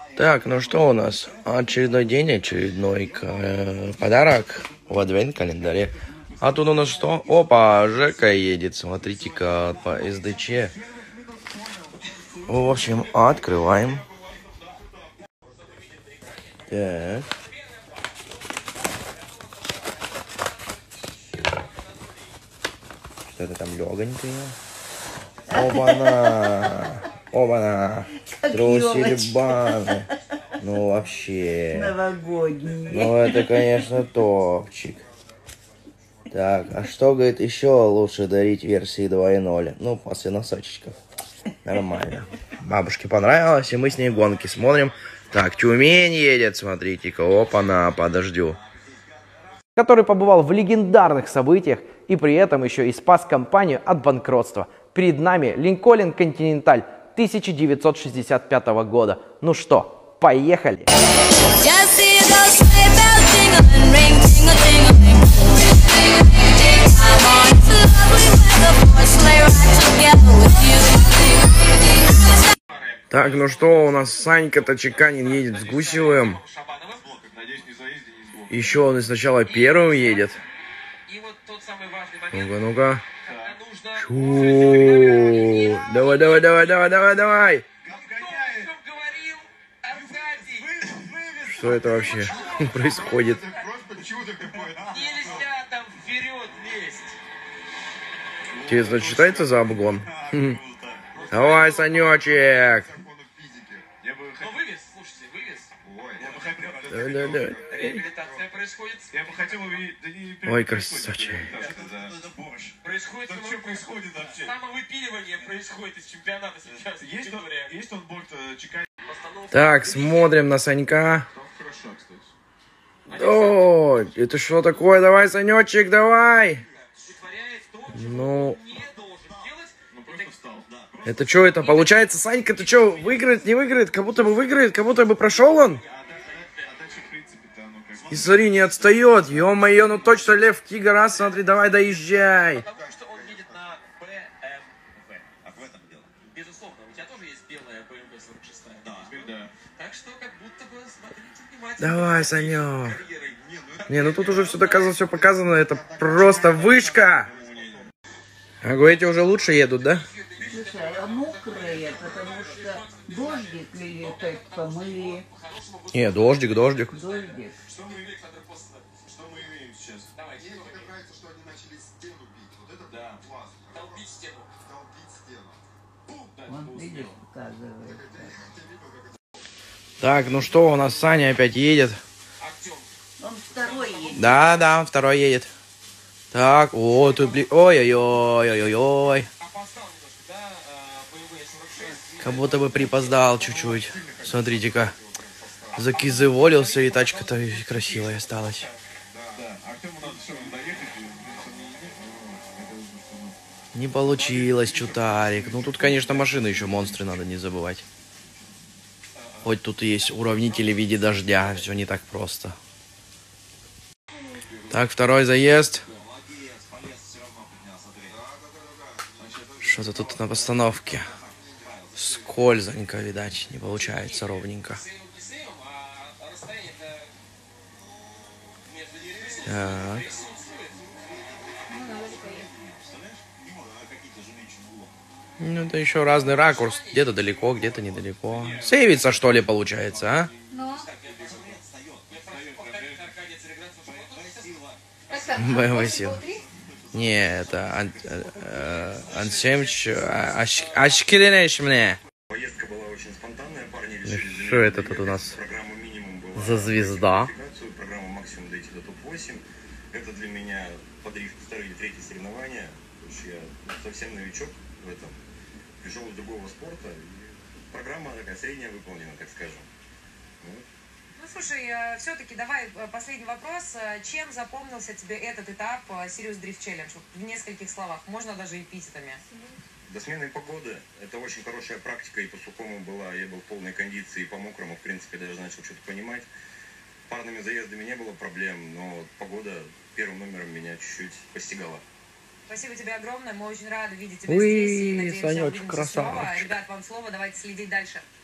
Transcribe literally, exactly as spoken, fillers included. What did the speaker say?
Так, ну что у нас? Очередной день, очередной э, подарок в адвент-календаре. А тут у нас что? Опа, Жека едет, смотрите-ка, по эс дэ че. В общем, открываем. Так. Что-то там легонькое. Оба-на! Оба-на! Трусили-баны. Ну вообще. Новогодний. Ну это, конечно, топчик. Так, а что, говорит, еще лучше дарить версии два ноль? Ну, после носочечков. Нормально. Бабушке понравилось, и мы с ней гонки смотрим. Так, Тюмень едет, смотрите-ка. Опа-на, подождю. Который побывал в легендарных событиях и при этом еще и спас компанию от банкротства. Перед нами Линкольн Континенталь тысяча девятьсот шестьдесят пятого года. Ну что, поехали! Так, ну что, у нас Санька-то Чеканин едет с Гусевым. Еще он и сначала первым едет. Ну-ка, ну-ка. Давай, давай, давай, давай, давай, давай. Что это вообще происходит? Интересно, читается за обгон? Давай, Санечек. Да, да, да. Реабилитация происходит. Я бы хотел увидеть. Ой, красавчик. Происходит. Что происходит вообще? Самовыпиливание происходит из чемпионата сейчас. Есть он, есть он борт Чеканин? Так, смотрим на Санька. О, это что такое? Давай, Санечек, давай. Ну, это что это? Получается, Санька, ты что, выиграет, не выиграет? Как будто бы выиграет, как будто бы прошел он. И смотри, не отстает. Ё-моё, ну точно Лев Тигр, раз, смотри, давай доезжай. Потому что он едет на бэ эм вэ. А в этом дело. Безусловно, у тебя тоже есть белая бэ эм вэ сорок шесть. Да, да. Так что как будто бы смотрите внимательно. Давай, Санек. Не, ну тут уже все доказано, все показано. Это просто вышка. А эти уже лучше едут, да? Слушай, а мокрые, потому что дождик или так помыли. Не, дождик, дождик. Дождик. Что мы имеем, что мы имеем сейчас? Давайте. Мне так нравится, что они начали стену бить. Вот это Да. классно. Долбить стену. Долбить стену. Он видишь, показывает. Так, ну что, у нас Саня опять едет. Артем. Он второй едет. Да, да, второй едет. Так, вот, блин. Ой-ой-ой-ой-ой-ой. Опоздал немножко, да, бэ эм вэ сорок шесть. Как будто бы припоздал чуть-чуть. Смотрите-ка. Закизыволился, и тачка-то красивая осталась. Да, Артему надо все равно доехать. Не получилось, чутарик. Ну, тут, конечно, машины еще монстры, надо не забывать. Хоть тут и есть уравнители в виде дождя. Все не так просто. Так, второй заезд. Что-то тут на постановке. Скользонько, видать, не получается ровненько. Так. Ну, это еще разный ракурс. Где-то далеко, где-то недалеко. Сейвится, что ли, получается, а? Ну. бэ эм вэ сил. Не, это Ансемч Ашкиренеш мне. Поездка была очень спонтанная, парни решили. Что это тут у нас за звезда? Программа максимум дойти до топ восемь. Это для меня подрив второе или третье соревнование. Потому что я совсем новичок в этом. Пришел из другого спорта. И программа такая средняя выполнена, так скажем. Вот. Ну, слушай, все-таки давай последний вопрос. Чем запомнился тебе этот этап Serious Drift Challenge? В нескольких словах, можно даже эпитетами. До смены погоды. Это очень хорошая практика. И по сухому была. Я был в полной кондиции. И по мокрому, в принципе, даже начал что-то понимать. Парными заездами не было проблем. Но погода первым номером меня чуть-чуть постигала. Спасибо тебе огромное. Мы очень рады видеть тебя Уи, здесь. И надеемся, Санечек, увидимся снова. красавчик. Ребят, вам слово. Давайте следить дальше.